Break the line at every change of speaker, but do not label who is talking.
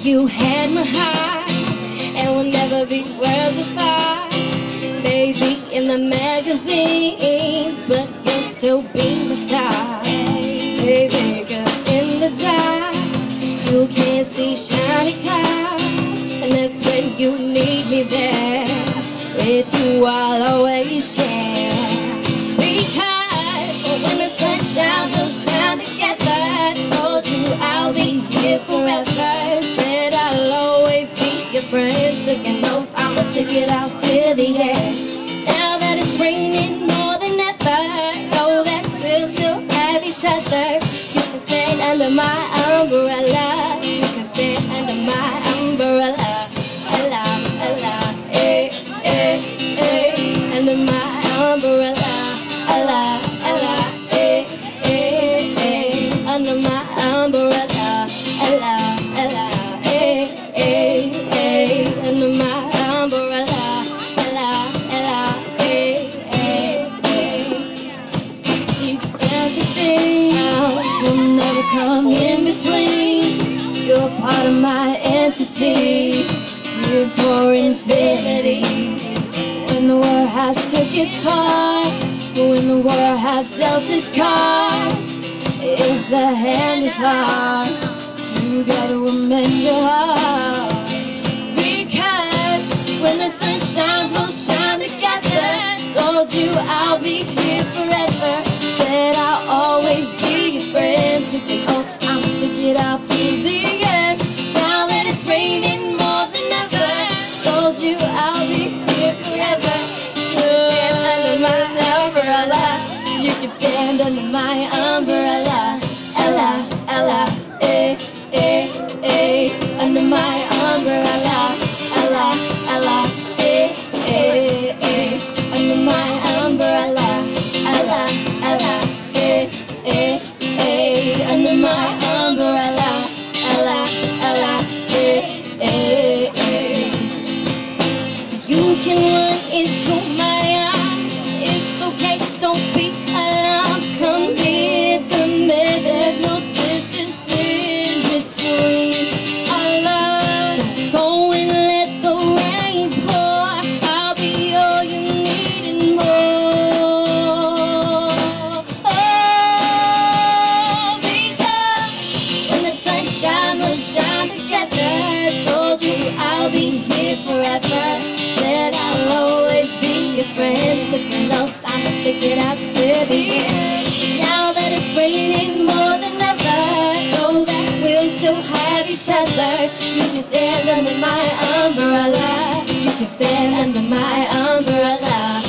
you had my heart, and we'll never be worlds apart. Maybe in the magazines, but you'll still be my star. Baby girl, in the dark, you can't see shiny cars, and that's when you need me there. With you I'll always share. Because when the sunshine will shine together, I told you I'll be here forever. Said I'll always be your friend. Took an oath, I'ma stick it out till the end. Now that it's raining more than ever, know that we'll still have each other. You can stand under my umbrella. You can stand under my umbrella. Ella, ella, eh, eh, eh. Under my umbrella. Ella, ella, eh, eh, eh. Under my umbrella. Ella, ella, eh, eh, eh. Under my umbrella. Ella, ella, eh, eh, eh. He's everything. Will never come in between. You're part of my entity. Here for infinity. When the world has took its part, when the world has dealt its cards, if the hand is hard, together we'll mend your heart. Because when the sunshine will shine together, told you I'll be here forever. Said I'll always be your friend. Took an oath, I'll stick it out to the end. Now that it's raining more than ever, told you I'll be here forever. Stand under my umbrella. You can stand under my umbrella. Ella, ella, eh, eh, eh. Under my umbrella. Ella, ella, eh, eh, eh. Under my umbrella. Ella, ella, eh, eh, eh. Under my umbrella. Ella, ella, eh, eh, eh. You can run into my arms. It's okay, don't be alarmed. Come here to me. There's no distance in between our love. So go and let the rain pour. I'll be all you need and more. Oh, because when the sunshine will shine together, I told you I'll be here forever. Said I'll always be your friend. Took an oath, I'ma stick it out to the end. Now that it's raining more than ever, know that we'll still have each other. You can stand under my umbrella. You can stand under my umbrella.